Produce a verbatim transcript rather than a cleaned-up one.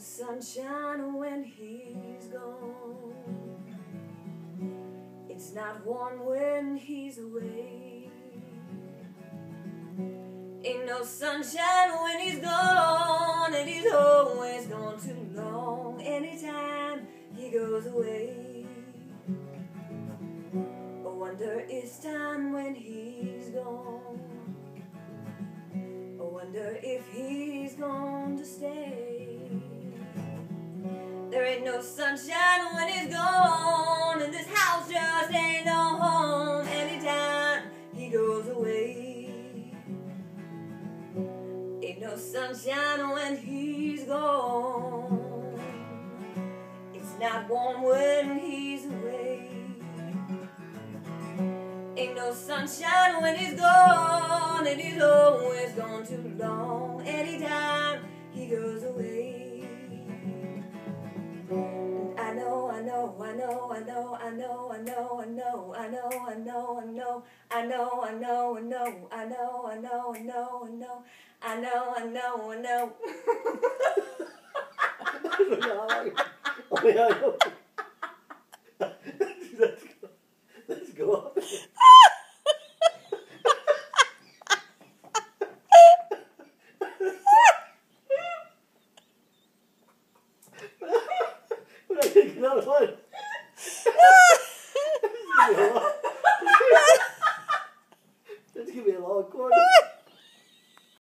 sunshine when he's gone. It's not warm when he's away. Ain't no sunshine when he's gone, and he's always gone too long. Anytime he goes away, I wonder it's time when he's gone. I wonder if he's going to stay. There ain't no sunshine when he's gone, and this house just ain't no home. Anytime he goes away, ain't no sunshine when he's gone. It's not warm when he's away. Ain't no sunshine when he's gone, and he's always gone too long. Anytime he goes away. And I know, I know, I know, I know, I know, I know, I know, I know, I know, I know, I know, I know, I know, I know, I know, I know, I know, I know, I know, I know. Oh yeah, I know. Let's go. Let's go. But I can't get out of line. Let's give me a long corner.